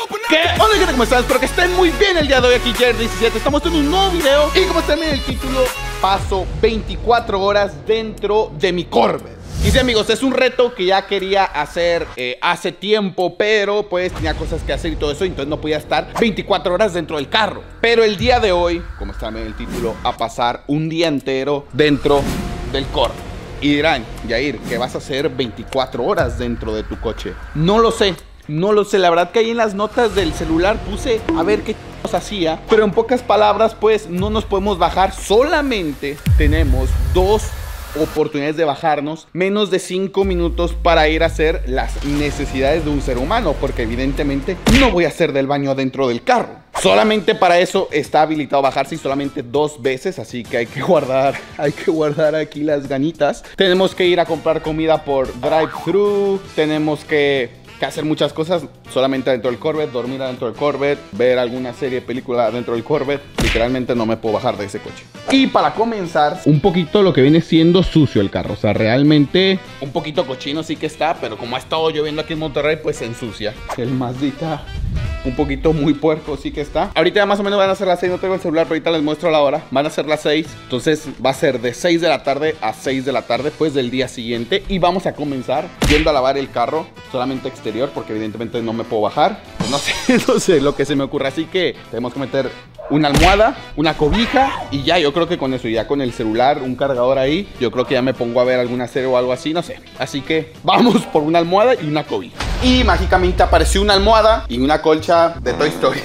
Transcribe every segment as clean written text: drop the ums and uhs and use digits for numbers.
¿Qué? Hola gente, ¿cómo están? Espero que estén muy bien el día de hoy. Aquí Jer17, estamos en un nuevo video. Y como están en el título, paso 24 horas dentro de mi Corvette. Y sí, amigos, es un reto que ya quería hacer hace tiempo, pero pues tenía cosas que hacer y todo eso, entonces no podía estar 24 horas dentro del carro. Pero el día de hoy, como está en el título, a pasar un día entero dentro del Corvette. Y dirán, Jair, ¿qué vas a hacer 24 horas dentro de tu coche? No lo sé. No lo sé, la verdad que ahí en las notas del celular puse a ver qué hacía. Pero en pocas palabras, pues no nos podemos bajar. Solamente tenemos dos oportunidades de bajarnos, menos de 5 minutos para ir a hacer las necesidades de un ser humano, porque evidentemente no voy a hacer del baño adentro del carro. Solamente para eso está habilitado bajarse y solamente 2 veces, así que hay que guardar aquí las ganitas. Tenemos que ir a comprar comida por drive-thru, tenemos que hacer muchas cosas solamente dentro del Corvette, dormir adentro del Corvette, ver alguna serie, película dentro del Corvette. Literalmente no me puedo bajar de ese coche. Y para comenzar, un poquito lo que viene siendo sucio el carro. O sea, realmente un poquito cochino sí que está, pero como ha estado lloviendo aquí en Monterrey, pues se ensucia. El Mazdita un poquito muy puerco sí que está. Ahorita ya más o menos van a ser las 6, no tengo el celular, pero ahorita les muestro la hora. Van a ser las 6, entonces va a ser de 6 de la tarde a 6 de la tarde, pues del día siguiente. Y vamos a comenzar yendo a lavar el carro, solamente exterior, porque evidentemente no me puedo bajar. Pues no sé lo que se me ocurre. Así que tenemos que meter una almohada, una cobija y ya, yo creo que con eso, ya con el celular, un cargador ahí, yo creo que ya me pongo a ver alguna serie o algo así, no sé. Así que vamos por una almohada y una cobija. Y mágicamente apareció una almohada y una colcha de Toy Story.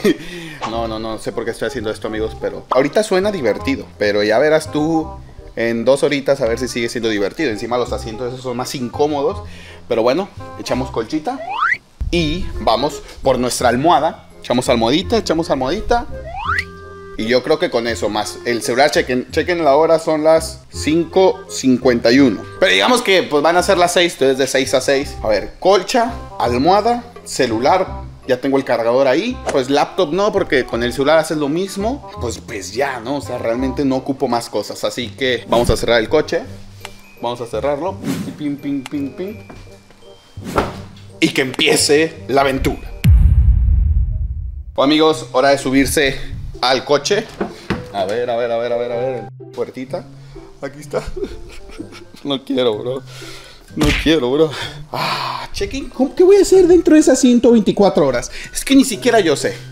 No sé por qué estoy haciendo esto, amigos, pero ahorita suena divertido. Pero ya verás tú en 2 horitas a ver si sigue siendo divertido. Encima los asientos esos son más incómodos. Pero bueno, echamos colchita y vamos por nuestra almohada. Echamos almohadita. Y yo creo que con eso, más el celular, chequen la hora, son las 5:51. Pero digamos que pues van a ser las 6, entonces de 6 a 6. A ver, colcha, almohada, celular, ya tengo el cargador ahí. Pues laptop no, porque con el celular haces lo mismo. Pues ya, ¿no? O sea, realmente no ocupo más cosas. Así que vamos a cerrar el coche. Vamos a cerrarlo. Pim. Y que empiece la aventura. Bueno, amigos, hora de subirse al coche. A ver. Puertita. Aquí está. No quiero, bro. Chequen. ¿Qué voy a hacer dentro de esas 124 horas? Es que ni siquiera yo sé.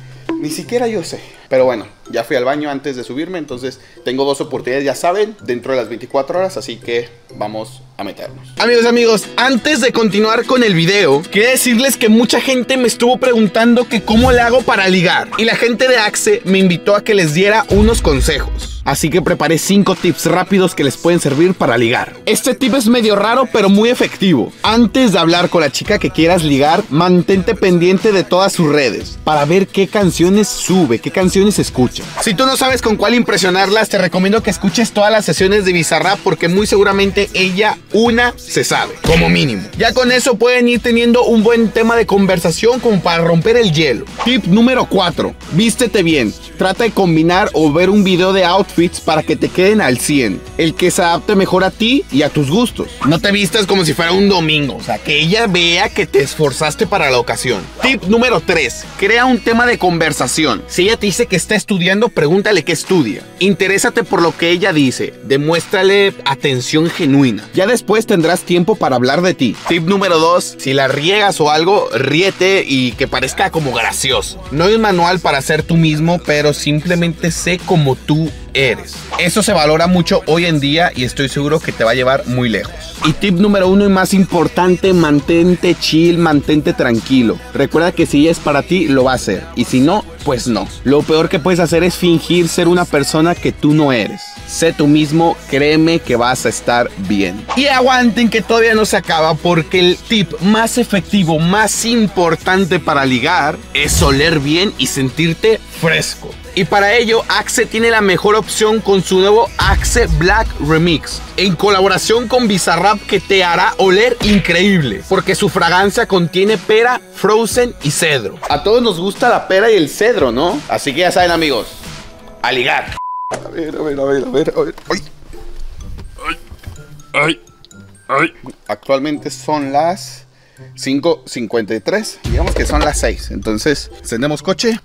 Pero bueno, ya fui al baño antes de subirme, entonces tengo 2 oportunidades, ya saben, dentro de las 24 horas, así que vamos a meternos. Amigos, antes de continuar con el video, quería decirles que mucha gente me estuvo preguntando que cómo le hago para ligar. Y la gente de Axe me invitó a que les diera unos consejos. Así que preparé 5 tips rápidos que les pueden servir para ligar. Este tip es medio raro, pero muy efectivo. Antes de hablar con la chica que quieras ligar, mantente pendiente de todas sus redes para ver qué canciones sube, qué canciones escucha. Si tú no sabes con cuál impresionarlas, te recomiendo que escuches todas las sesiones de Bizarrap, porque muy seguramente ella una se sabe, como mínimo. Ya con eso pueden ir teniendo un buen tema de conversación como para romper el hielo. Tip número 4. Vístete bien. Trata de combinar o ver un video de outfits para que te queden al 100. El que se adapte mejor a ti y a tus gustos. No te vistas como si fuera un domingo. O sea, que ella vea que te esforzaste para la ocasión. Tip número 3. Crea un tema de conversación. Si ella te dice que está estudiando, pregúntale qué estudia. Interésate por lo que ella dice. Demuéstrale atención genuina. Ya después tendrás tiempo para hablar de ti. Tip número 2. Si la riegas o algo, ríete y que parezca como gracioso. No hay un manual para ser tú mismo, pero simplemente sé como tú eres. Eso se valora mucho hoy en día y estoy seguro que te va a llevar muy lejos. Y tip número 1 y más importante, mantente chill, mantente tranquilo. Recuerda que si es para ti, lo va a hacer. Y si no, pues no. Lo peor que puedes hacer es fingir ser una persona que tú no eres. Sé tú mismo, créeme que vas a estar bien. Y aguanten que todavía no se acaba, porque el tip más efectivo, más importante para ligar es oler bien y sentirte fresco. Y para ello, Axe tiene la mejor opción con su nuevo Axe Black Remix, en colaboración con Bizarrap, que te hará oler increíble, porque su fragancia contiene pera, frozen y cedro. A todos nos gusta la pera y el cedro, ¿no? Así que ya saben, amigos, a ligar. A ver. Ay. Actualmente son las 5:53. Digamos que son las 6. Entonces, encendemos coche.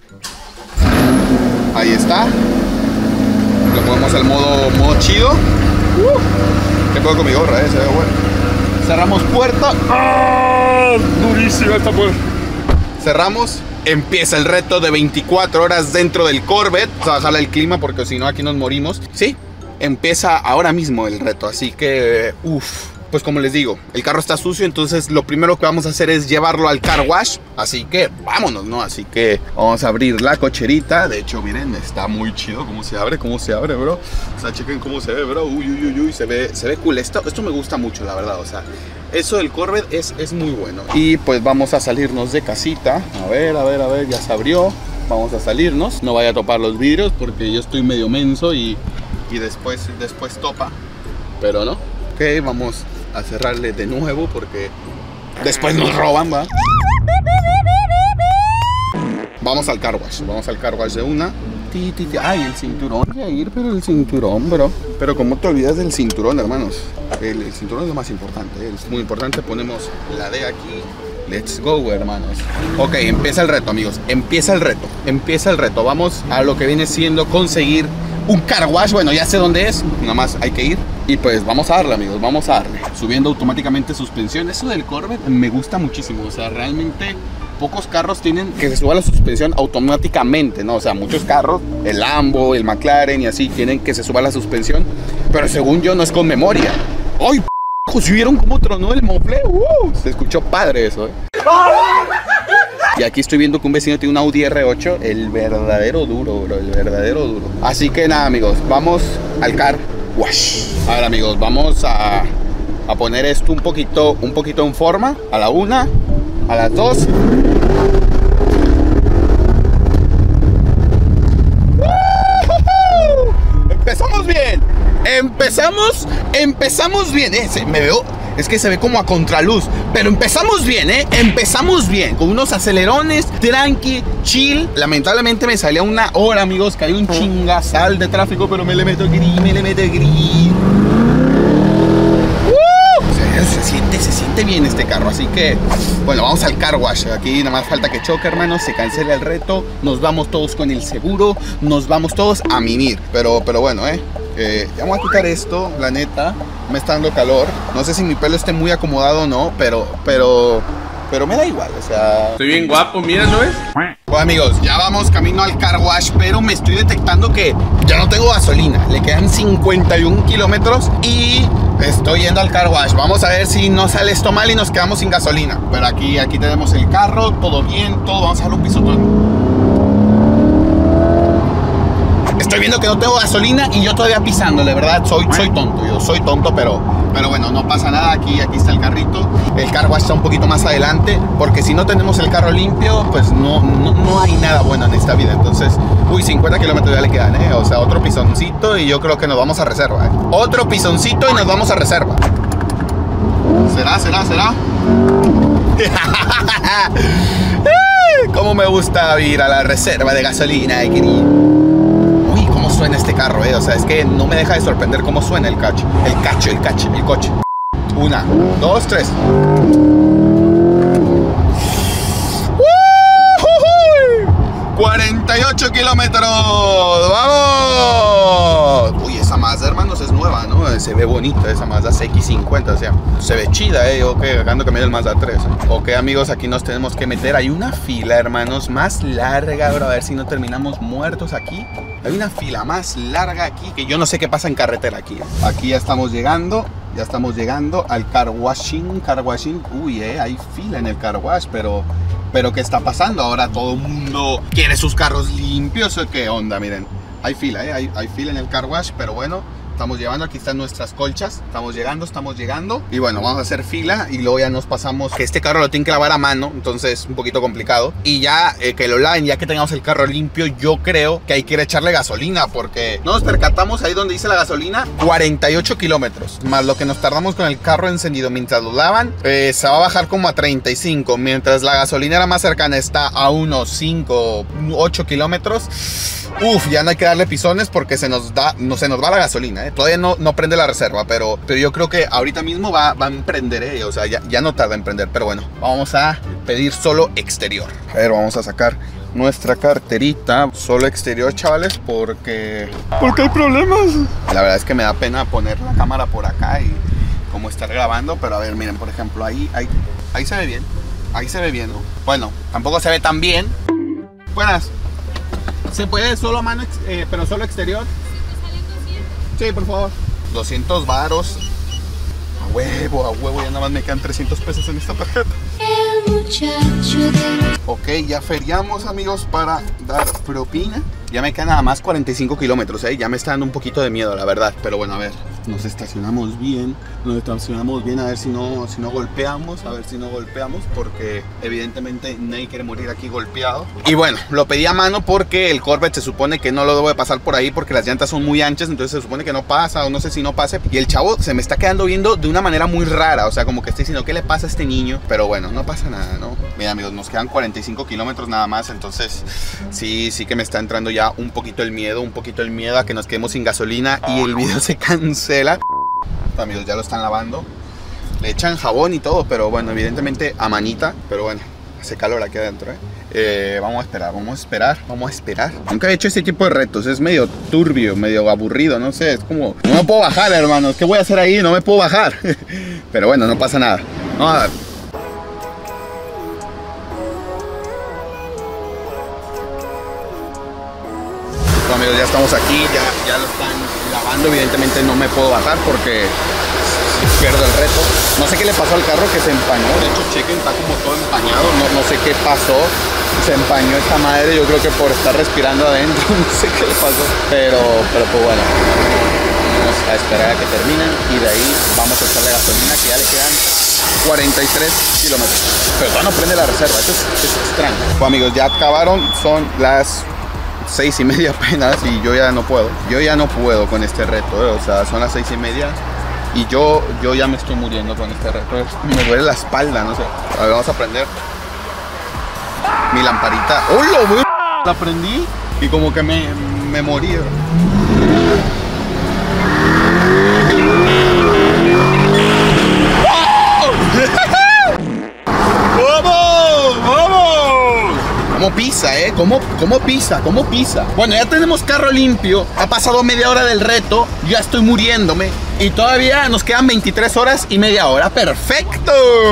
Ahí está. Lo ponemos al modo chido. ¿Qué puedo con mi gorra? Se ve bueno. Cerramos puerta. ¡Ah! Durísima esta puerta. Cerramos. Empieza el reto de 24 horas dentro del Corvette. Vamos a bajarle el clima porque si no aquí nos morimos. Sí, empieza ahora mismo el reto. Así que, pues como les digo, el carro está sucio. Entonces lo primero que vamos a hacer es llevarlo al car wash. Así que vámonos, ¿no? Así que vamos a abrir la cocherita. De hecho, miren, está muy chido cómo se abre, bro. O sea, chequen cómo se ve, bro. Uy, se ve cool. Esto me gusta mucho, la verdad. O sea, eso del Corvette es muy bueno. Y pues vamos a salirnos de casita. A ver, ya se abrió. Vamos a salirnos. No vaya a topar los vidrios porque yo estoy medio menso y después topa. Pero no. Ok, vamos a cerrarle de nuevo porque después nos roban, ¿va? Vamos al car wash de una. Ay, el cinturón. Voy a ir, pero el cinturón, bro. Pero como te olvidas del cinturón, hermanos. El cinturón es lo más importante. Es muy importante. Ponemos la D aquí. Let's go, hermanos. Ok, empieza el reto, amigos. Empieza el reto. Vamos a lo que viene siendo conseguir un car wash. Bueno, ya sé dónde es. Nada más hay que ir. Y pues vamos a darle, amigos. Vamos a darle. Subiendo automáticamente suspensión. Eso del Corvette me gusta muchísimo. O sea, realmente pocos carros tienen que se suba la suspensión automáticamente, ¿no? O sea, muchos carros, el Lambo, el McLaren y así, tienen que se suba la suspensión. Pero según yo no es con memoria. ¡Ay, p***! ¿Sí vieron cómo tronó el mofle? Se escuchó padre eso, Y aquí estoy viendo que un vecino tiene un Audi R8. El verdadero duro, bro. El verdadero duro. Así que nada, amigos. Vamos al car wash. A ver, amigos. Vamos a poner esto un poquito en forma. A la 1, a las 2. Empezamos bien. Empezamos bien. Me veo. Es que se ve como a contraluz. Pero empezamos bien, empezamos bien. Con unos acelerones, tranqui, chill. Lamentablemente me salía una hora, amigos, que hay un chingasal de tráfico. Pero me le meto gris. Se siente bien este carro. Así que, bueno, vamos al car wash. Aquí nada más falta que choque, hermanos. Se cancele el reto. Nos vamos todos con el seguro. Nos vamos todos a mimir. Pero bueno, ya voy a quitar esto, la neta. Me está dando calor. No sé si mi pelo esté muy acomodado o no, pero me da igual, o sea. Estoy bien guapo, mira, ¿no ves? Bueno, amigos, ya vamos camino al car wash, pero me estoy detectando que ya no tengo gasolina. Le quedan 51 kilómetros y estoy yendo al car wash. Vamos a ver si no sale esto mal y nos quedamos sin gasolina. Pero aquí tenemos el carro, todo bien, todo. Vamos a darle un pisotón. Estoy viendo que no tengo gasolina y yo todavía pisándole, ¿verdad? Soy tonto, yo soy tonto, pero bueno, no pasa nada. Aquí está el carrito. El car wash está un poquito más adelante, porque si no tenemos el carro limpio, pues no hay nada bueno en esta vida. Entonces, 50 kilómetros ya le quedan, O sea, otro pisoncito y yo creo que nos vamos a reserva, Otro pisoncito y nos vamos a reserva. ¿Será? Cómo me gusta ir a la reserva de gasolina, Uy, cómo suena este carro, O sea, es que no me deja de sorprender cómo suena el coche. El coche. 1, 2, 3. 48 kilómetros. ¡Vamos! Uy, esa Mazda, hermanos, es nueva, ¿no? Se ve bonita esa Mazda CX-50, o sea, se ve chida, Ok, ando cambiando el Mazda 3. Ok, amigos, aquí nos tenemos que meter. Hay una fila, hermanos, más larga, bro. A ver si no terminamos muertos aquí. Hay una fila más larga aquí que yo no sé qué pasa en carretera aquí. Aquí ya estamos llegando. Al car washing. Uy, hay fila en el car wash, pero ¿qué está pasando? Ahora todo el mundo quiere sus carros limpios, ¿o qué onda? Miren, hay fila, hay fila en el car wash, pero bueno, estamos llevando, aquí están nuestras colchas, estamos llegando, y bueno, vamos a hacer fila, y luego ya nos pasamos, que este carro lo tienen que lavar a mano, entonces es un poquito complicado, y ya que lo laven, ya que tengamos el carro limpio, yo creo que hay que ir a echarle gasolina, porque no nos percatamos ahí donde dice la gasolina, 48 kilómetros, más lo que nos tardamos con el carro encendido mientras lo lavan, se va a bajar como a 35, mientras la gasolinera más cercana está a unos 5, 8 kilómetros. Ya no hay que darle pisones porque se nos va la gasolina, gasolina, ¿eh? Todavía no prende la reserva, pero yo creo que ahorita mismo va a emprender, ¿eh? O sea, ya no tarda en prender. Pero bueno, vamos a pedir solo exterior. A ver, vamos a sacar nuestra carterita. Solo exterior, chavales, porque hay problemas. La verdad es que me da pena poner la cámara por acá y como estar grabando. Pero a ver, miren, por ejemplo, ahí se ve bien. Ahí se ve bien, ¿no? Bueno, tampoco se ve tan bien. Buenas. ¿Se puede solo mano, pero solo exterior? Sí, por favor. 200 varos. A huevo, ya nada más me quedan 300 pesos en esta tarjeta. Ok, ya feriamos, amigos, para dar propina. Ya me quedan nada más 45 kilómetros, ¿eh? Ya me está dando un poquito de miedo, la verdad. Pero bueno, a ver, nos estacionamos bien. A ver si no golpeamos. Porque evidentemente nadie quiere morir aquí golpeado. Y bueno, lo pedí a mano porque el Corvette se supone que no lo debo de pasar por ahí porque las llantas son muy anchas. Entonces se supone que no pasa, o no sé si no pase. Y el chavo se me está quedando viendo de una manera muy rara. O sea, como que está diciendo, ¿qué le pasa a este niño? Pero bueno, no pasa nada, ¿no? Mira, amigos, nos quedan 45 kilómetros nada más. Entonces sí que me está entrando ya un poquito el miedo a que nos quedemos sin gasolina y el video se cancela. Amigos, ya lo están lavando, le echan jabón y todo, pero bueno, evidentemente a manita. Pero bueno, hace calor aquí adentro, vamos a esperar. Nunca he hecho este tipo de retos, es medio turbio, medio aburrido, no sé, es como, no me puedo bajar, hermanos, ¿qué voy a hacer ahí? No me puedo bajar. Pero bueno, no pasa nada. Vamos a ver. Amigos, ya estamos aquí, ya lo están lavando. Evidentemente no me puedo bajar porque pierdo el reto. No sé qué le pasó al carro que se empañó. De hecho, chequen, está como todo empañado. No sé qué pasó. Se empañó esta madre, yo creo que por estar respirando adentro. No sé qué le pasó. Pero pues bueno, vamos a esperar a que terminen y de ahí vamos a echarle gasolina, que ya le quedan 43 kilómetros. Pero no prende la reserva, esto es extraño. Bueno, amigos, ya acabaron, son las 6:30 apenas y yo ya no puedo con este reto, o sea, son las 6:30 y yo ya me estoy muriendo con este reto. Me duele la espalda, no sé. A ver, vamos a prender mi lamparita. ¡Hola! La prendí y como que me morí. ¿Cómo pisa, ¿Cómo pisa? Bueno, ya tenemos carro limpio. Ha pasado media hora del reto. Ya estoy muriéndome. Y todavía nos quedan 23 horas y media hora. ¡Perfecto!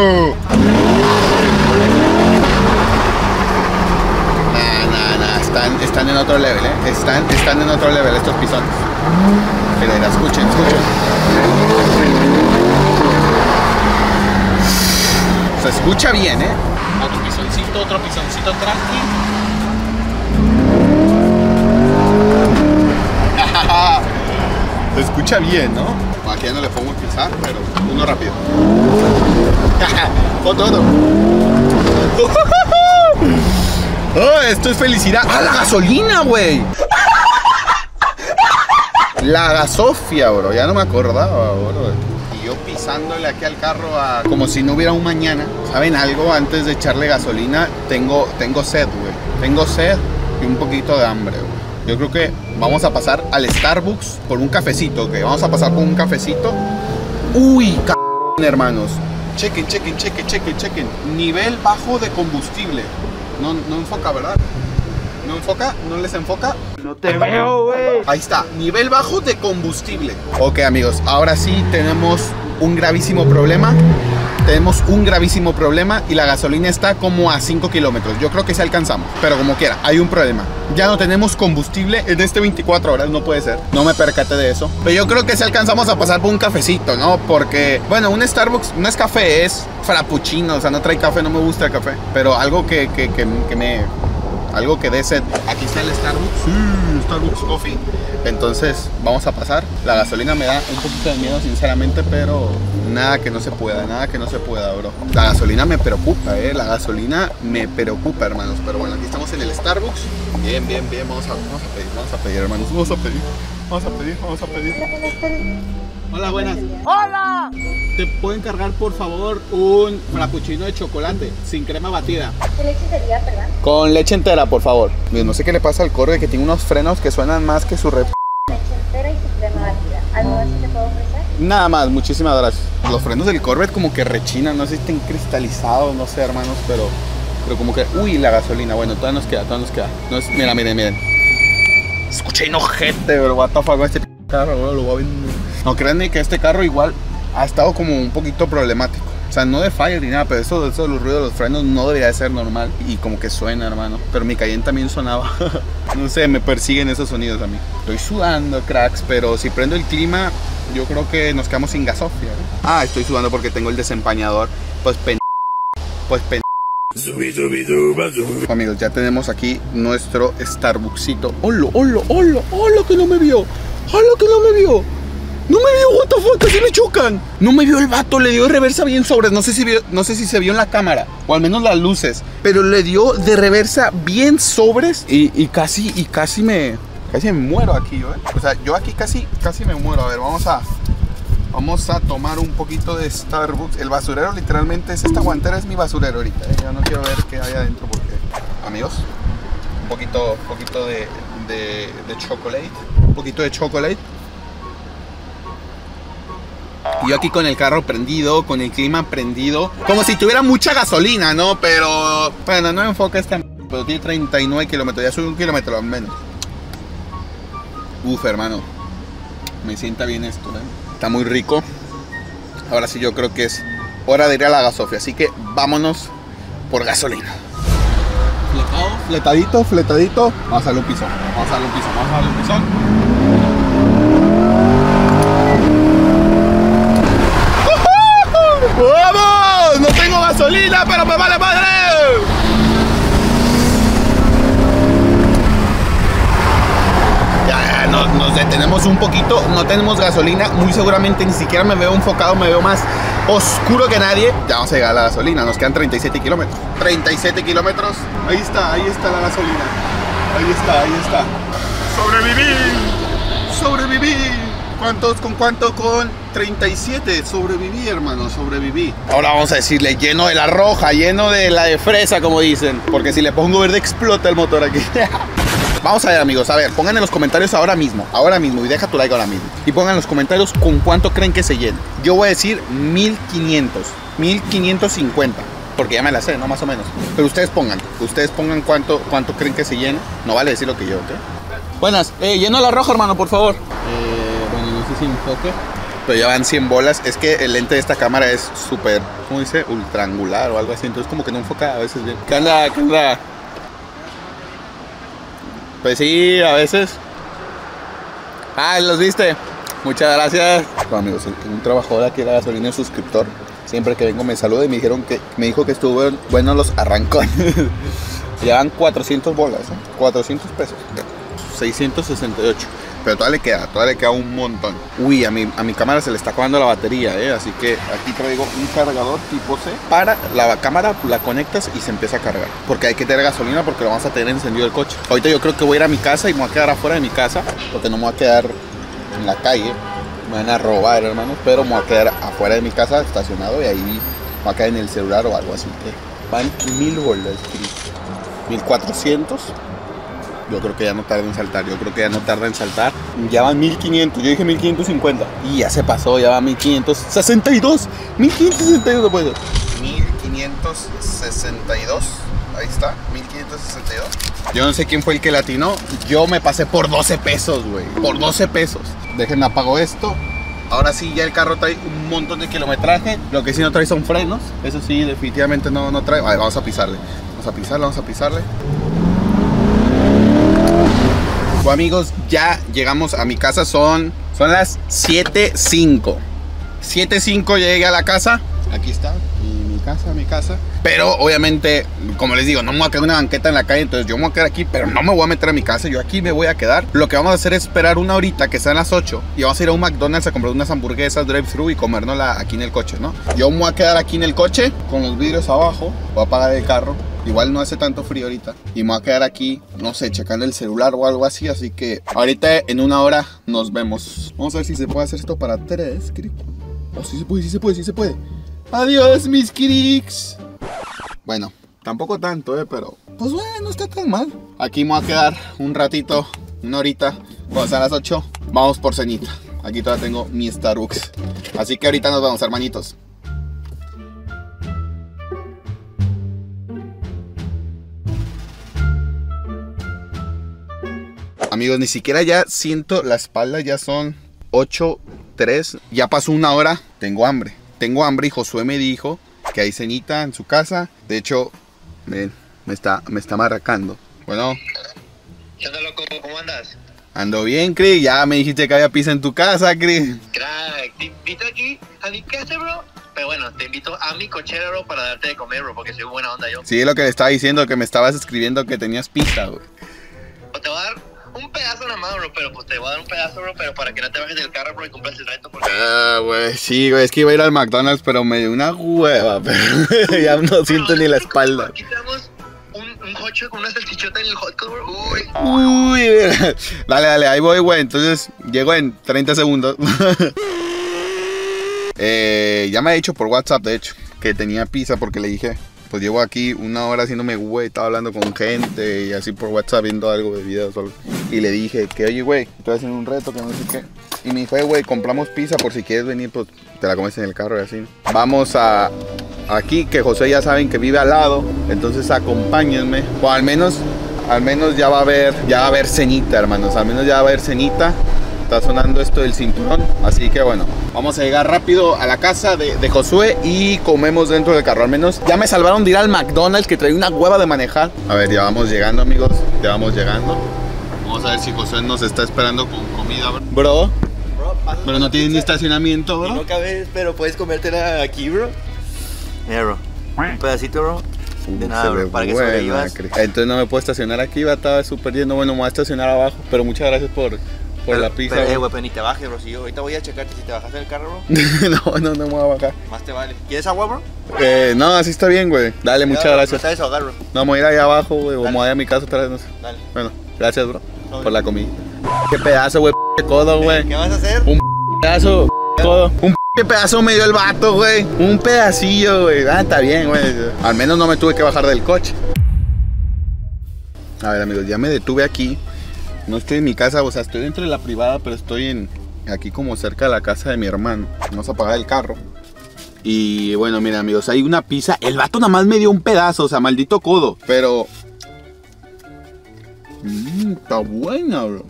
Están en otro level, Están en otro level estos pisones. Pero escuchen. Se escucha bien, Otro pisoncito tranqui. Se escucha bien, ¿no? Aquí ya no le pongo pisar, pero uno rápido. Foto. Oh, esto es felicidad. ¡Ah, la gasolina, güey! La gasofia, bro. Ya no me acordaba, bro. Yo pisándole aquí al carro como si no hubiera un mañana. ¿Saben algo? Antes de echarle gasolina, tengo sed, güey. Tengo sed y un poquito de hambre, güey. Yo creo que vamos a pasar al Starbucks por un cafecito, ¿ok? Vamos a pasar por un cafecito. Uy, hermanos. Chequen. Nivel bajo de combustible. No enfoca, ¿verdad? ¿No enfoca? ¿No les enfoca? No te veo, güey. Ahí está, nivel bajo de combustible. Ok, amigos, ahora sí tenemos un gravísimo problema. Y la gasolina está como a 5 kilómetros. Yo creo que sí alcanzamos, pero como quiera, hay un problema. Ya no tenemos combustible en este 24 horas, no puede ser. No me percaté de eso. Pero yo creo que sí alcanzamos a pasar por un cafecito, ¿no? Porque, bueno, un Starbucks no es café, es frappuccino. O sea, no trae café, no me gusta el café. Pero algo que dé sed. Aquí está el Starbucks. Sí, Starbucks Coffee. Entonces vamos a pasar. La gasolina me da un poquito de miedo, sinceramente, pero nada que no se pueda, bro. La gasolina me preocupa, La gasolina me preocupa, hermanos. Pero bueno, aquí estamos en el Starbucks. Bien. Vamos a pedir, hermanos. Vamos a pedir. Hola, buenas. ¡Hola! ¿Te puedo encargar, por favor, un frappuccino de chocolate sin crema batida? ¿Qué leche sería, perdón? Con leche entera, por favor. No sé qué le pasa al Corvette, que tiene unos frenos que suenan más que su leche entera y su crema batida. más que te puedo ofrecer? Nada más, muchísimas gracias. Los frenos del Corvette como que rechinan, no sé si estén cristalizados, no sé, hermanos, pero como que... Uy, la gasolina, bueno, todavía nos queda, No es, mira, miren. Escuché inojete, pero what the fuck, este carro, bro, lo voy a vender. No crean ni que este carro igual ha estado como un poquito problemático. O sea, no de fire ni nada, pero eso de los ruidos de los frenos no debería de ser normal. Y como que suena, hermano. Pero mi Cayenne también sonaba. No sé, me persiguen esos sonidos a mí. Estoy sudando, cracks, pero si prendo el clima, yo creo que nos quedamos sin gasofia, ¿eh? Ah, estoy sudando porque tengo el desempañador. Pues amigos, ya tenemos aquí nuestro Starbucksito. ¡Hola, que no me vio! No me vio, what the fuck, casi me chocan. No me vio el vato, le dio de reversa bien sobres. No sé si se vio en la cámara, o al menos las luces, pero le dio de reversa bien sobres y casi me muero aquí, ¿eh? O sea, yo aquí casi me muero. A ver, vamos a tomar un poquito de Starbucks. El basurero literalmente es esta guantera, es mi basurero ahorita, ¿eh? Yo no quiero ver qué hay adentro porque, amigos, un poquito de chocolate. Un poquito de chocolate. Y yo aquí con el carro prendido, con el clima prendido, como si tuviera mucha gasolina, ¿no? Pero, bueno, no enfoca esta, pero tiene 39 kilómetros, ya sube 1 kilómetro al menos. Uf, hermano, me sienta bien esto, ¿eh? Está muy rico. Ahora sí yo creo que es hora de ir a la gasofia, así que vámonos por gasolina. Fletadito. Vamos a darle un pisón. ¡Vamos! No tengo gasolina, pero me vale madre. Ya, nos detenemos un poquito. No tenemos gasolina. Muy seguramente ni siquiera me veo enfocado. Me veo más oscuro que nadie. Ya vamos a llegar a la gasolina. Nos quedan 37 kilómetros. 37 kilómetros. Ahí está la gasolina. Ahí está. Sobreviví. ¿Con cuánto? Con 37. Sobreviví, hermano, sobreviví. Ahora vamos a decirle lleno de la roja, lleno de la de fresa, como dicen. Porque si le pongo verde explota el motor aquí. Vamos a ver, amigos, a ver, pongan en los comentarios ahora mismo, y deja tu like ahora mismo. Y pongan en los comentarios con cuánto creen que se llene. Yo voy a decir 1500, 1550. Porque ya me la sé, ¿no? Más o menos. Pero ustedes pongan cuánto creen que se llene. No vale decir lo que yo, ¿ok? Buenas, lleno la roja, hermano, por favor. Bueno, no sé si enfoque, pero ya van 100 bolas. Es que el lente de esta cámara es súper, ¿cómo dice? Ultraangular o algo así. Entonces como que no enfoca a veces bien. ¿Qué onda? Pues sí, a veces. Ah, ¿los viste? Muchas gracias. Bueno, amigos, un trabajador aquí de la gasolina, un suscriptor. Siempre que vengo me saluda y me dijo que estuvo bueno los arrancones. Llevan 400 bolas, ¿eh? 400 pesos. 668. Pero todavía le queda un montón. Uy, a mi cámara se le está acabando la batería, así que aquí traigo un cargador tipo C. Para la cámara la conectas y se empieza a cargar. Porque hay que tener gasolina porque lo vamos a tener encendido el coche. Ahorita yo creo que voy a ir a mi casa y me voy a quedar afuera de mi casa. Porque no me voy a quedar en la calle. Me van a robar, hermanos. Pero me voy a quedar afuera de mi casa estacionado y ahí me voy a quedar en el celular o algo así. Van 1000 bolas, 1400. Yo creo que ya no tarda en saltar. Ya van 1500. Yo dije 1550. Y ya se pasó, ya va 1562. 1562 pues. 1562. Ahí está, 1562. Yo no sé quién fue el que latinó. Yo me pasé por 12 pesos, güey. Por 12 pesos. Déjenme apago esto. Ahora sí, ya el carro trae un montón de kilometraje. Lo que sí no trae son frenos. Eso sí, definitivamente no trae. Vale, vamos a pisarle. Vamos a pisarle. Bueno, amigos, ya llegamos a mi casa. Son las 7:05. 7:05 llegué a la casa. Aquí está, mi casa. Pero obviamente, como les digo, no me voy a quedar en una banqueta en la calle. Entonces yo me voy a quedar aquí, pero no me voy a meter a mi casa. Yo aquí me voy a quedar. Lo que vamos a hacer es esperar una horita, que sean las 8. Y vamos a ir a un McDonald's a comprar unas hamburguesas drive-thru y comérnosla aquí en el coche, ¿no? Yo me voy a quedar aquí en el coche, con los vidrios abajo. Voy a apagar el carro. Igual no hace tanto frío ahorita. Y me voy a quedar aquí, no sé, checando el celular o algo así. Así que ahorita en una hora nos vemos. Vamos a ver si se puede hacer esto para 3. Oh, sí se puede. Adiós, mis cricks. Bueno, tampoco tanto, pero pues bueno, no está tan mal. Aquí me voy a quedar un ratito, una horita. Cuando sean las 8, vamos por cenita. aquí todavía tengo mi Starbucks. Así que ahorita nos vamos, hermanitos. Amigos, ni siquiera ya siento la espalda, ya son 8:03, ya pasó una hora. Tengo hambre y Josué me dijo que hay cenita en su casa. De hecho, ven, me está maracando. Bueno. ¿Qué onda, loco? ¿Cómo andas? Ando bien, Cris. Ya me dijiste que había pizza en tu casa, Cris. Crack, te invito aquí a mi casa, bro. Pero bueno, te invito a mi cochera, bro, para darte de comer, bro, porque soy buena onda yo. Sí, es lo que le estaba diciendo, que me estabas escribiendo que tenías pizza, güey. O te voy a dar un pedazo nada más, bro, pero pues te voy a dar un pedazo, bro, pero para que no te bajes del carro, bro, y compres el reto, porque... Güey, sí, güey, es que iba a ir al McDonald's, pero me dio una hueva, pero ya no siento ni la espalda. Aquí tenemos un hot shot con una salchichota en el hot dog, bro. Uy, mira. Dale, ahí voy, güey. Entonces, llego en 30 segundos. Ya me ha dicho por WhatsApp, de hecho, que tenía pizza porque le dije, pues llevo aquí una hora haciéndome güey, estaba hablando con gente y así por WhatsApp viendo algo de videos o algo. Y le dije que, oye, güey, estoy haciendo un reto, que no sé qué. Y me dijo, güey, compramos pizza por si quieres venir, pues te la comes en el carro y así. Vamos a aquí, que José ya saben que vive al lado, entonces acompáñenme. O al menos ya va a haber cenita, hermanos. Al menos ya va a haber cenita. Está sonando esto del cinturón. Así que bueno, vamos a llegar rápido a la casa de Josué y comemos dentro del carro. Al menos ya me salvaron de ir al McDonald's, que traía una hueva de manejar. A ver, ya vamos llegando, amigos. Ya vamos llegando. Vamos a ver si Josué nos está esperando con comida, bro. Pero no tiene ni estacionamiento, bro. No cabes, pero puedes comértela aquí, bro. Mira, bro. Un pedacito, bro. De nada, bro, para que sobrevivas. Entonces no me puedo estacionar aquí, va a estar súper lleno. Bueno, me voy a estacionar abajo. Pero muchas gracias por la pizza. Pero, güey, pues ni te bajes, bro. Si yo ahorita voy a checarte si te bajaste del carro, bro. No me voy a bajar. Más te vale. ¿Quieres agua, bro? No, así está bien, güey. Dale, muchas gracias. No te desahogar, bro. No, vamos a ir allá abajo, güey. O me voy a mi casa otra vez, no sé. Dale. Bueno, gracias, bro, por la comida. Qué pedazo, güey, codo, güey. ¿Qué vas a hacer? Un pedazo, codo. Un pedazo me dio el vato, güey. Un pedacillo, güey. Ah, está bien, güey. Al menos no me tuve que bajar del coche. A ver, amigos, ya me detuve aquí. No estoy en mi casa, o sea, estoy dentro de la privada, pero estoy aquí como cerca de la casa de mi hermano. Vamos a apagar el carro. Y bueno, miren, amigos, hay una pizza. El vato nada más me dio un pedazo, o sea, maldito codo. Pero... está buena, bro.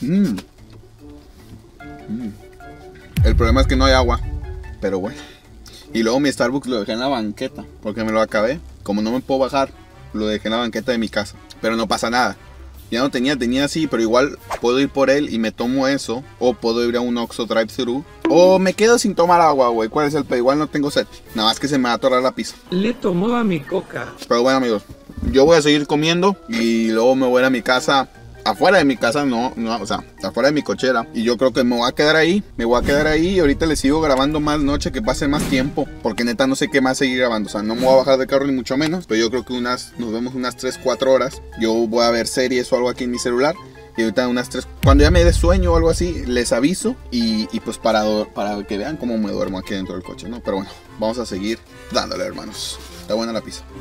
El problema es que no hay agua. Pero bueno. Y luego mi Starbucks lo dejé en la banqueta, porque me lo acabé. Como no me puedo bajar, lo dejé en la banqueta de mi casa. Pero no pasa nada. Ya no tenía así, pero igual puedo ir por él y me tomo eso. O puedo ir a un Oxxo drive-thru. O me quedo sin tomar agua, güey. ¿Cuál es el pedo? Igual no tengo sed. Nada más que se me va a atorar la pizza. Le tomó a mi coca. Pero bueno, amigos, yo voy a seguir comiendo y luego me voy a ir a mi casa. Afuera de mi casa, no, o sea, afuera de mi cochera. Y yo creo que me voy a quedar ahí. Y ahorita les sigo grabando más noche, que pase más tiempo. Porque neta no sé qué más seguir grabando. O sea, no me voy a bajar del carro ni mucho menos. Pero yo creo que nos vemos unas 3-4 horas. Yo voy a ver series o algo aquí en mi celular. Y ahorita unas 3, cuando ya me dé sueño o algo así, les aviso. Y pues para que vean cómo me duermo aquí dentro del coche, ¿no? Pero bueno, vamos a seguir dándole, hermanos. Está buena la pizza.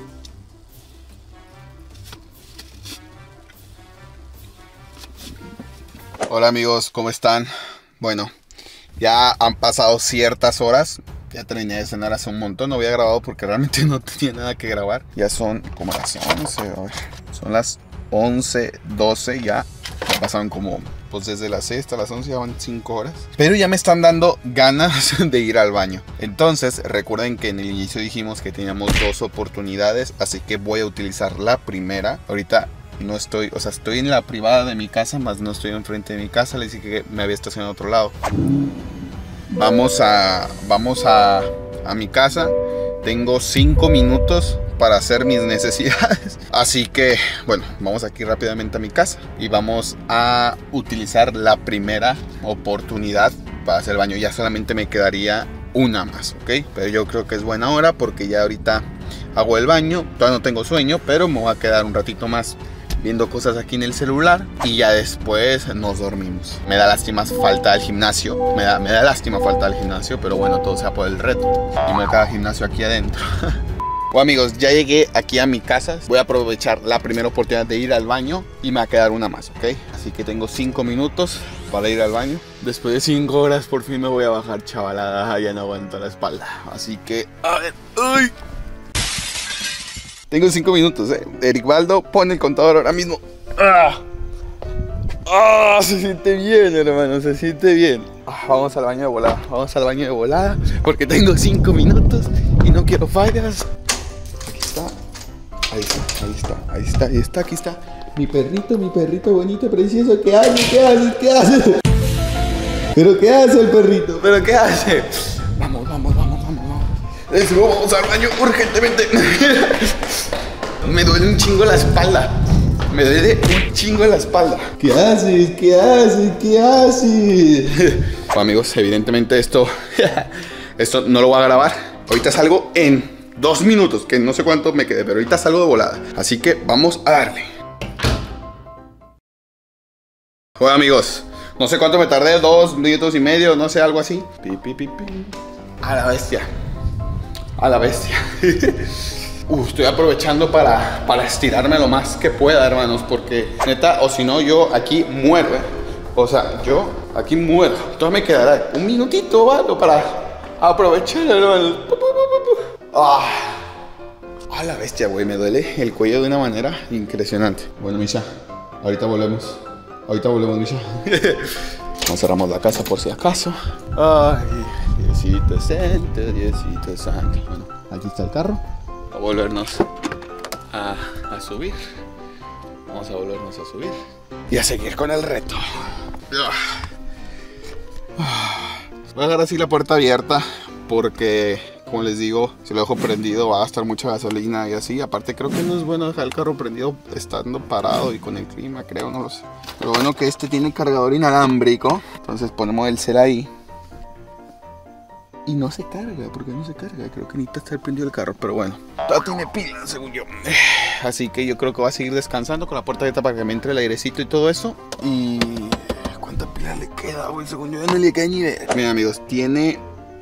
Hola amigos, ¿cómo están? Bueno, ya han pasado ciertas horas. Ya terminé de cenar hace un montón. No había grabado porque realmente no tenía nada que grabar. Ya son como las 11, a ver, son las 11:12 ya. Pasaron como, pues desde las 6 hasta las 11 ya van 5 horas. Pero ya me están dando ganas de ir al baño. Entonces recuerden que en el inicio dijimos que teníamos 2 oportunidades. Así que voy a utilizar la primera. Ahorita no estoy, o sea, estoy en la privada de mi casa, más no estoy enfrente de mi casa. Les dije que me había estacionado a otro lado. Vamos a mi casa. Tengo 5 minutos para hacer mis necesidades. Así que, bueno, vamos aquí rápidamente a mi casa. Y vamos a utilizar la primera oportunidad para hacer el baño. Ya solamente me quedaría una más, ¿ok? Pero yo creo que es buena hora porque ya ahorita hago el baño. Todavía no tengo sueño, pero me voy a quedar un ratito más viendo cosas aquí en el celular y ya después nos dormimos. Me da lástima falta al gimnasio, me da lástima falta al gimnasio, pero bueno, todo sea por el reto y me queda el gimnasio aquí adentro. Bueno amigos, ya llegué aquí a mi casa. Voy a aprovechar la primera oportunidad de ir al baño y me va a quedar una más, ¿ok? Así que tengo 5 minutos para ir al baño. Después de 5 horas por fin me voy a bajar, chavalada. Ya no aguanto la espalda. Así que, a ver, ¡ay! Tengo 5 minutos, Ericvaldo, pone el contador ahora mismo. ¡Ah! ¡Ah! Se siente bien, hermano, se siente bien. Vamos al baño de volada, vamos al baño de volada. Porque tengo 5 minutos y no quiero fallas. Aquí está. Ahí está, ahí está, ahí está, ahí está, aquí está. Mi perrito bonito, precioso. ¿Qué hace? ¿Qué hace? ¿Qué hace? ¿Pero qué hace el perrito? ¿Pero qué hace? Vamos, vamos, vamos, vamos, vamos. Vamos al baño urgentemente. Me duele un chingo la espalda. Me duele un chingo la espalda. ¿Qué haces? ¿Qué haces? ¿Qué haces? Bueno, amigos, evidentemente esto no lo voy a grabar. Ahorita salgo en 2 minutos, que no sé cuánto me quedé, pero ahorita salgo de volada. Así que vamos a darle. Bueno, amigos, no sé cuánto me tardé, 2 minutos y medio, no sé, algo así. Pi, pi, pi, pi. A la bestia. A la bestia. Estoy aprovechando para estirarme lo más que pueda, hermanos, porque neta, o si no, yo aquí muero, O sea, yo aquí muero. Entonces me quedará un minutito, ¿vale? Para aprovechar, hermanos. A la bestia, güey, me duele el cuello de una manera impresionante. Bueno, Misha, ahorita volvemos. Ahorita volvemos, Misha. No cerramos la casa por si acaso. Ay, Diosito santo, Diosito santo. Bueno, aquí está el carro. A volvernos a subir. Vamos a volvernos a subir y a seguir con el reto. Voy a dejar así la puerta abierta porque, como les digo, si lo dejo prendido va a gastar mucha gasolina y así. Aparte creo que no es bueno dejar el carro prendido estando parado y con el clima, creo, no lo sé. Pero bueno que este tiene cargador inalámbrico. Entonces ponemos el cel ahí. Y no se carga, porque no se carga. Creo que necesita estar prendido el carro, pero bueno, todavía tiene pila, según yo. Así que yo creo que va a seguir descansando con la puerta abierta para que me entre el airecito y todo eso. Y... ¿cuánta pila le queda, güey? Según yo ya no le queda ni ver. Miren, amigos, tiene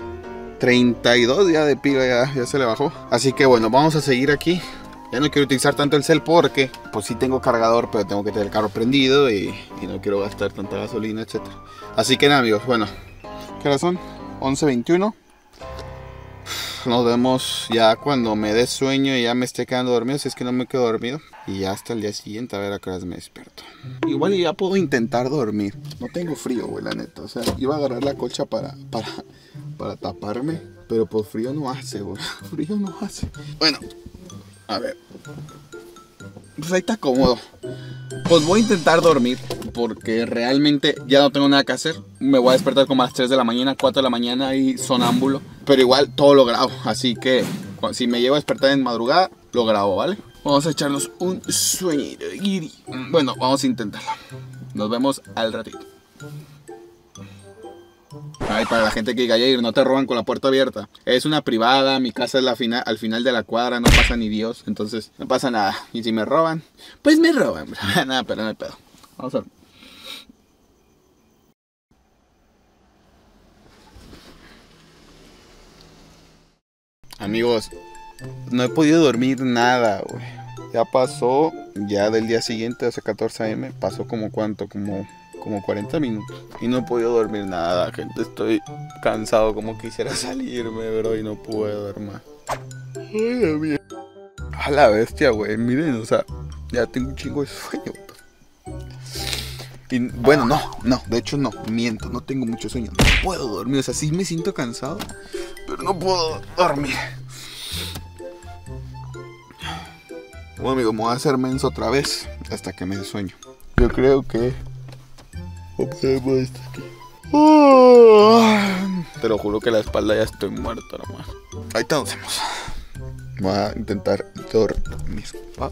32 ya de pila, ya se le bajó. Así que bueno, vamos a seguir aquí. Ya no quiero utilizar tanto el cel porque pues sí tengo cargador, pero tengo que tener el carro prendido y no quiero gastar tanta gasolina, etc. Así que nada, amigos, bueno, ¿qué hora son? 11:21. Nos vemos ya cuando me dé sueño y ya me esté quedando dormido, si es que no me quedo dormido. Y ya hasta el día siguiente a ver a qué horas me despierto. Igual ya puedo intentar dormir. No tengo frío, güey, la neta. O sea, iba a agarrar la colcha para taparme, pero pues frío no hace, güey. Frío no hace. Bueno, a ver. Pues ahí está cómodo. Pues voy a intentar dormir porque realmente ya no tengo nada que hacer. Me voy a despertar como a las 3 de la mañana, 4 de la mañana y sonámbulo. Pero igual todo lo grabo, así que si me llevo a despertar en madrugada, lo grabo, ¿vale? Vamos a echarnos un sueñito. Bueno, vamos a intentarlo. Nos vemos al ratito. Ay, para la gente que diga, Jair, no te roban con la puerta abierta. Es una privada, mi casa es al final de la cuadra, no pasa ni Dios, entonces no pasa nada. Y si me roban, pues me roban. Nada, pero no hay pedo. Vamos a ver. Amigos, no he podido dormir nada, güey. Ya pasó, ya del día siguiente, o sea, 14 AM, pasó como cuánto, como 40 minutos. Y no he podido dormir nada, gente. Estoy cansado, como quisiera salirme, bro, y no puedo dormir. Ay, Dios mío. A la bestia, güey. Miren, o sea, ya tengo un chingo de sueño. Y bueno, no, de hecho no, miento, no tengo mucho sueño. No puedo dormir, o sea, sí me siento cansado, pero no puedo dormir. Bueno, amigo, me voy a hacer menso otra vez hasta que me dé sueño. Yo creo que... te lo juro que la espalda ya estoy muerto, hermano. Ahí te nos vemos. Voy a intentar dormir. ¿Va?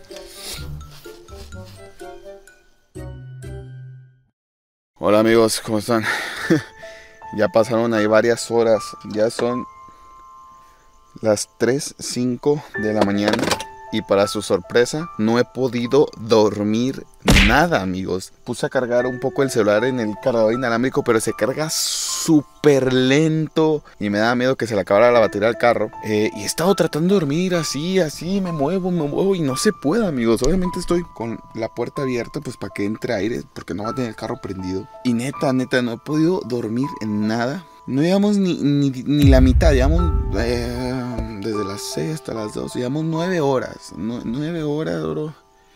Hola amigos, ¿cómo están? Ya pasaron ahí varias horas. Ya son las 3:05 de la mañana. y para su sorpresa no he podido dormir nada, amigos. Puse a cargar un poco el celular en el cargador inalámbrico, pero se carga súper lento y me da miedo que se le acabara la batería al carro. Y he estado tratando de dormir así, me muevo y no se puede, amigos. Obviamente estoy con la puerta abierta pues para que entre aire, porque no va a tener el carro prendido. Y neta, no he podido dormir en nada. No llevamos ni la mitad, llevamos desde las 6 hasta las 2, llevamos 9 horas. 9 horas, bro.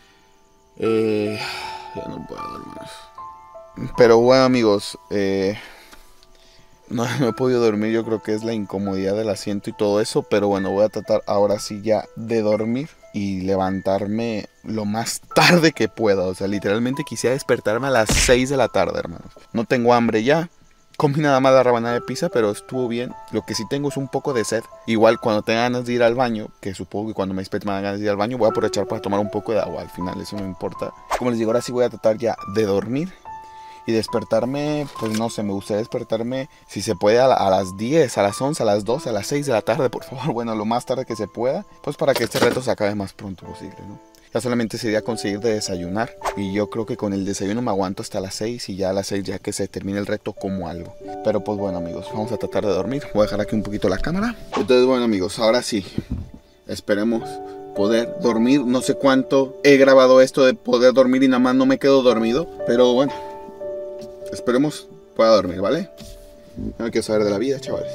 Ya no puedo dormir. Pero bueno, amigos, no he podido dormir. Yo creo que es la incomodidad del asiento y todo eso. Pero bueno, voy a tratar ahora sí ya de dormir y levantarme lo más tarde que pueda. O sea, literalmente quisiera despertarme a las 6 de la tarde, hermanos. No tengo hambre ya. Comí nada más la rebanada de pizza, pero estuvo bien. Lo que sí tengo es un poco de sed. Igual cuando tenga ganas de ir al baño, que supongo que cuando me despierte me dan ganas de ir al baño, voy a aprovechar para tomar un poco de agua. Al final eso no me importa. Como les digo, ahora sí voy a tratar ya de dormir y despertarme. Pues no sé, me gustaría despertarme si se puede a las 10, a las 11, a las 12, a las 6 de la tarde, por favor. Bueno, lo más tarde que se pueda, pues para que este reto se acabe más pronto posible, ¿no? Ya solamente sería conseguir de desayunar. Y yo creo que con el desayuno me aguanto hasta las 6. Y ya a las 6 ya que se termine el reto como algo. Pero pues bueno, amigos, vamos a tratar de dormir. Voy a dejar aquí un poquito la cámara. Entonces bueno, amigos, ahora sí, esperemos poder dormir. No sé cuánto he grabado esto de poder dormir y nada más no me quedo dormido. Pero bueno, esperemos pueda dormir, ¿vale? No hay que saber de la vida, chavales.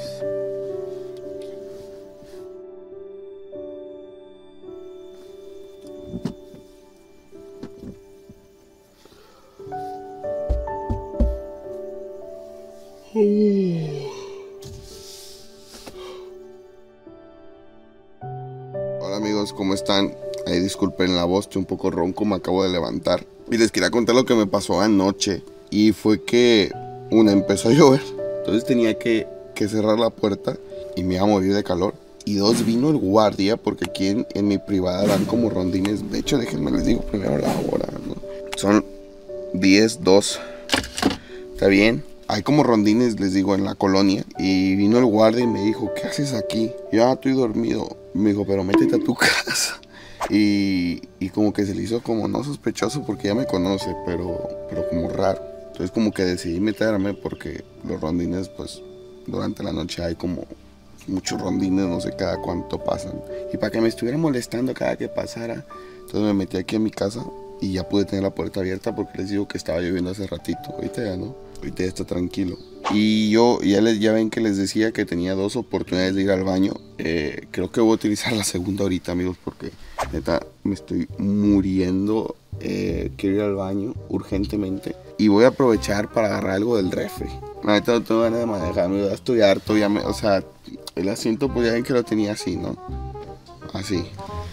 Hola amigos, ¿cómo están? Disculpen la voz, estoy un poco ronco, me acabo de levantar. Y les quería contar lo que me pasó anoche. Y fue que empezó a llover. Entonces tenía que cerrar la puerta y me iba a morir de calor. Y 2, vino el guardia, porque aquí en mi privada dan como rondines. De hecho, déjenme les digo primero la hora, ¿no? Son 10:02. ¿Está bien? Hay como rondines, les digo, en la colonia. Y vino el guardia y me dijo, ¿qué haces aquí? Yo estoy dormido. Me dijo, pero métete a tu casa. Y como que se le hizo como no sospechoso porque ya me conoce, pero como raro. Entonces como que decidí meterme porque los rondines, pues, durante la noche hay como muchos rondines, no sé cada cuánto pasan. Y para que me estuviera molestando cada que pasara, entonces me metí aquí en mi casa y ya pude tener la puerta abierta porque les digo que estaba lloviendo hace ratito. Ahorita ya no. Ahorita ya está tranquilo. Y yo ya ven que les decía que tenía 2 oportunidades de ir al baño. Creo que voy a utilizar la segunda ahorita, amigos, porque neta me estoy muriendo. Quiero ir al baño urgentemente. Y voy a aprovechar para agarrar algo del refri. Neta no tengo ganas de manejar, ya estoy harto. O sea, el asiento pues ya ven que lo tenía así, ¿no? Así.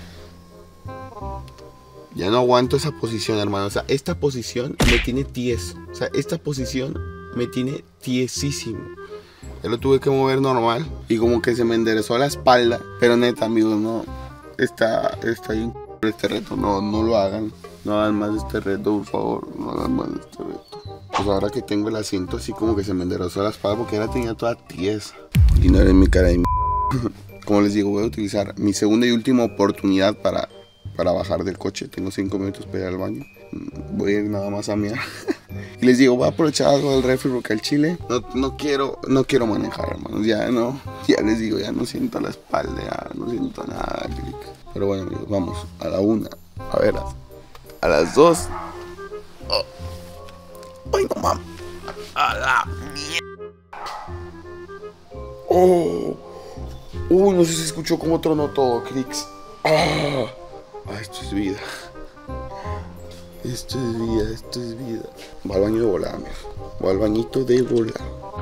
Ya no aguanto esa posición, hermano. O sea, esta posición me tiene tieso. O sea, esta posición me tiene tiesísimo. Ya lo tuve que mover normal. Y como que se me enderezó la espalda. Pero neta, amigos, no. Está bien este reto. No lo hagan. No hagan más de este reto, por favor. No hagan más de este reto. Pues ahora que tengo el asiento así como que se me enderezó la espalda. Porque ya la tenía toda tiesa. Y no era en mi cara de Como les digo, voy a utilizar mi segunda y última oportunidad para bajar del coche. Tengo 5 minutos para ir al baño. Voy a ir nada más a mirar. Y les digo, voy a aprovechar algo del refri porque al chile no quiero manejar, hermanos. Ya les digo, ya no siento la espalda, ya no siento nada. Pero bueno, amigos, vamos a la 1. A ver, a las 2. Oh. Ay, no mames. A la mierda. Oh. No sé si escuchó cómo tronó todo, Crix. Esto es vida. Esto es vida. Va al baño de volada, amigos. Va al bañito de volada.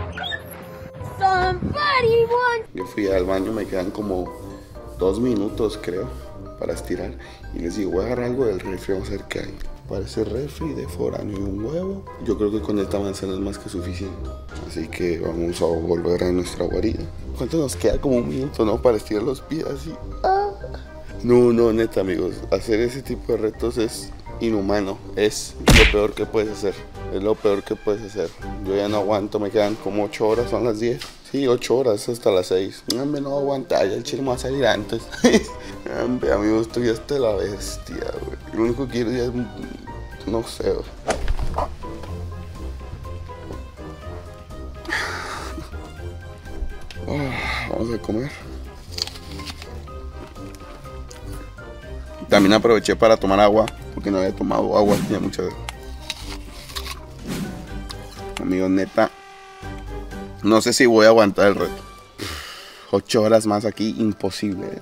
Yo fui al baño, me quedan como 2 minutos, creo, para estirar. Y les digo, voy a agarrar algo del refri, vamos a ver qué hay. Parece refri de foráneo y un huevo. Yo creo que con esta manzana es más que suficiente. Así que vamos a volver a nuestra guarida. ¿Cuánto nos queda? Como 1 minuto, ¿no? Para estirar los pies así. No, neta, amigos, hacer ese tipo de retos es inhumano. Es lo peor que puedes hacer. Es lo peor que puedes hacer. Yo ya no aguanto, me quedan como 8 horas, son las 10. Sí, 8 horas hasta las 6. Hombre, no aguanta, ya el chile me va a salir antes. Hombre, amigo, estoy hasta la bestia, güey. Lo único que quiero ya es, no sé, güey. Vamos a comer. También aproveché para tomar agua, porque no había tomado agua, tenía mucha. Amigo, neta, no sé si voy a aguantar el reto. 8 horas más aquí, imposible.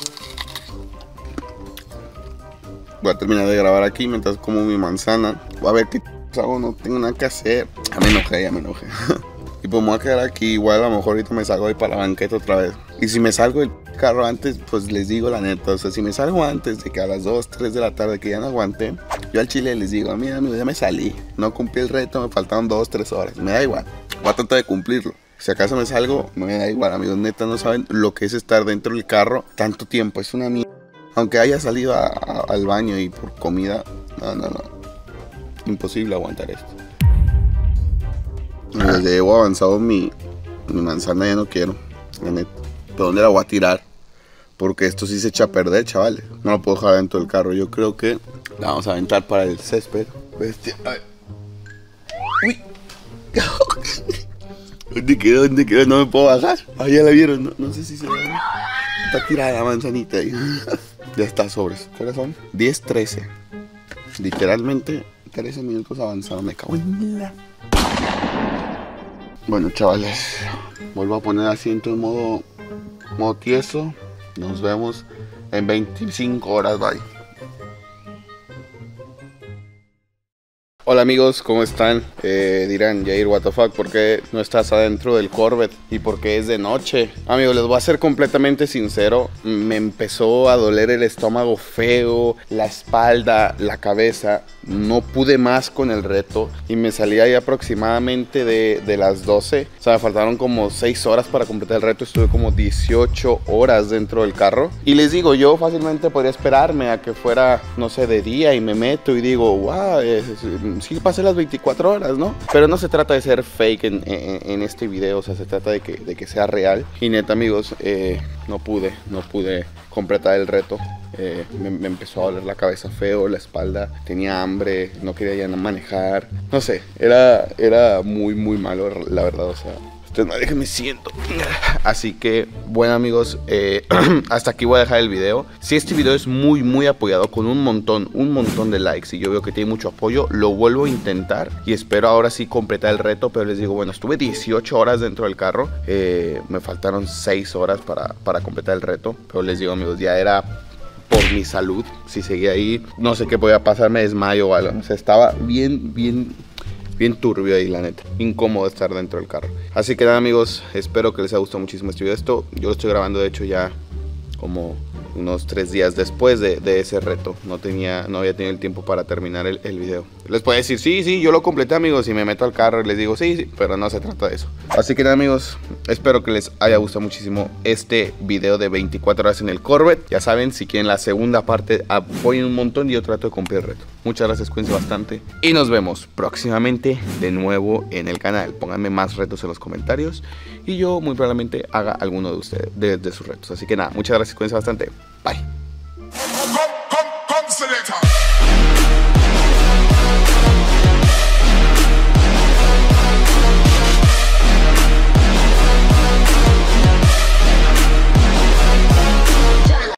Voy a terminar de grabar aquí mientras como mi manzana. Voy a ver qué hago, no tengo nada que hacer. Ya me enojé. Y pues me voy a quedar aquí, igual a lo mejor ahorita me salgo ahí para la banqueta otra vez. Y si me salgo del carro antes, pues les digo la neta, o sea, si me salgo antes de que a las 2, 3 de la tarde que ya no aguanté, yo al chile les digo, mira amigo, ya me salí, no cumplí el reto, me faltaron 2, 3 horas, me da igual, voy a tratar de cumplirlo. Si acaso me salgo, me da igual, amigos, neta no saben lo que es estar dentro del carro tanto tiempo, es una mierda. Aunque haya salido al baño y por comida, no, imposible aguantar esto. Desde llevo avanzado mi manzana, ya no quiero, la neta. ¿Pero dónde la voy a tirar? Porque esto sí se echa a perder, chavales. No lo puedo dejar dentro del carro. Yo creo que la vamos a aventar para el césped. Bestia. Ay. Uy. ¿Dónde quedó? No me puedo bajar. Ah, ya la vieron. No sé si se ve. Está tirada la manzanita ahí. Ya está, sobres. ¿Qué hora son? 10:13. Literalmente 13 minutos avanzados. Me cago en la... Bueno, chavales, vuelvo a poner asiento en modo tieso. Nos vemos en 25 horas, bye. Hola amigos, ¿cómo están? Dirán, Jair, what the fuck, ¿por qué no estás adentro del Corvette? ¿Y por qué es de noche? Amigos, les voy a ser completamente sincero. Me empezó a doler el estómago feo, la espalda, la cabeza. No pude más con el reto y me salí ahí aproximadamente de las 12. O sea, me faltaron como 6 horas para completar el reto. Estuve como 18 horas dentro del carro. Y les digo, yo fácilmente podría esperarme a que fuera, no sé, de día y me meto y digo, wow, sí pasé las 24 horas, ¿no? Pero no se trata de ser fake en este video, o sea, se trata de que sea real. Y neta, amigos, no pude completar el reto. Me empezó a doler la cabeza feo, la espalda, tenía hambre, no quería ya manejar. No sé, era muy malo, la verdad, o sea. Ustedes no dejen, me siento. Así que, bueno amigos, hasta aquí voy a dejar el video. Si este video es muy apoyado con un montón de likes y yo veo que tiene mucho apoyo, lo vuelvo a intentar y espero ahora sí completar el reto. Pero les digo, bueno, estuve 18 horas dentro del carro, me faltaron 6 horas para completar el reto. Pero les digo amigos, ya era por mi salud. Si seguía ahí, no sé qué podía pasar, me desmayo o algo. O sea, estaba bien turbio ahí, la neta. Incómodo estar dentro del carro. Así que nada amigos, espero que les haya gustado muchísimo este video. Yo lo estoy grabando de hecho ya como unos 3 días después de ese reto. No había tenido el tiempo para terminar el video. Les puedo decir, sí, yo lo completé amigos, y me meto al carro y les digo, sí, pero no se trata de eso. Así que nada amigos, espero que les haya gustado muchísimo este video de 24 horas en el Corvette. Ya saben, si quieren la segunda parte, apoyen un montón y yo trato de cumplir el reto. Muchas gracias, cuídense bastante y nos vemos próximamente de nuevo en el canal. Pónganme más retos en los comentarios y yo muy probablemente haga alguno de ustedes de sus retos. Así que nada, muchas gracias, cuídense bastante. Bye.